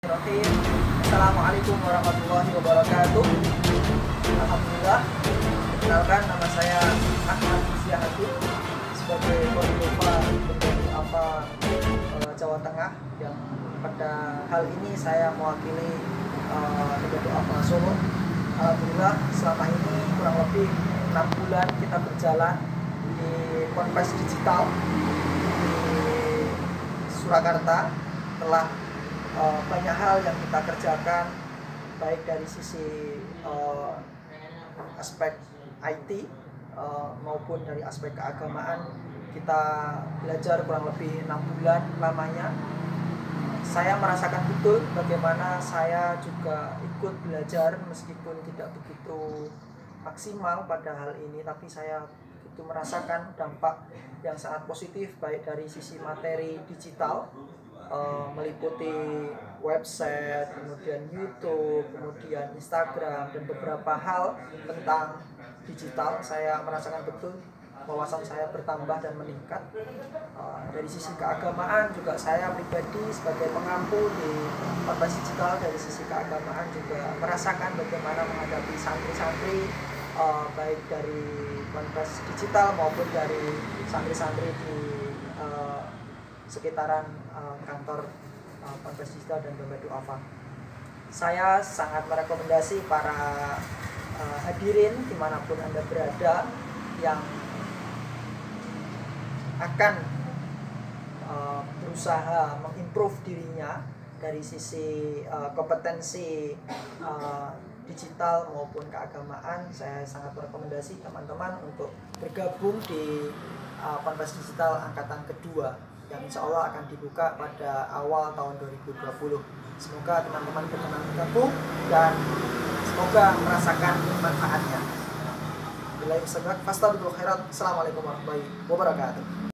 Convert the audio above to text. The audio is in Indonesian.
Assalamualaikum warahmatullahi wabarakatuh. Alhamdulillah, kenalkan nama saya Ahmad Ziahadu sebagai Kordoba Jawa Tengah, yang pada hal ini saya mewakili Solo. Alhamdulillah, selama ini kurang lebih 6 bulan kita berjalan di Ponpes Digital di Surakarta. Telah banyak hal yang kita kerjakan, baik dari sisi aspek IT maupun dari aspek keagamaan. Kita belajar kurang lebih 6 bulan lamanya. Saya merasakan betul bagaimana saya juga ikut belajar, meskipun tidak begitu maksimal pada hal ini, tapi saya itu merasakan dampak yang sangat positif, baik dari sisi materi digital, meliputi website, kemudian YouTube, kemudian Instagram, dan beberapa hal tentang digital. Saya merasakan betul wawasan saya bertambah dan meningkat. Dari sisi keagamaan juga, saya pribadi sebagai pengampu di Ponpes Digital, dari sisi keagamaan juga merasakan bagaimana menghadapi santri-santri, baik dari Ponpes Digital maupun dari santri-santri di sekitaran kantor Ponpes Digital dan Dompet Duafa. Saya sangat merekomendasi para hadirin dimanapun Anda berada yang akan berusaha mengimprove dirinya dari sisi kompetensi digital maupun keagamaan. Saya sangat merekomendasi teman-teman untuk bergabung di Ponpes Digital angkatan kedua, yang insya Allah akan dibuka pada awal tahun 2020. Semoga teman-teman berkenan bergabung dan semoga merasakan manfaatnya. Assalamualaikum warahmatullahi wabarakatuh.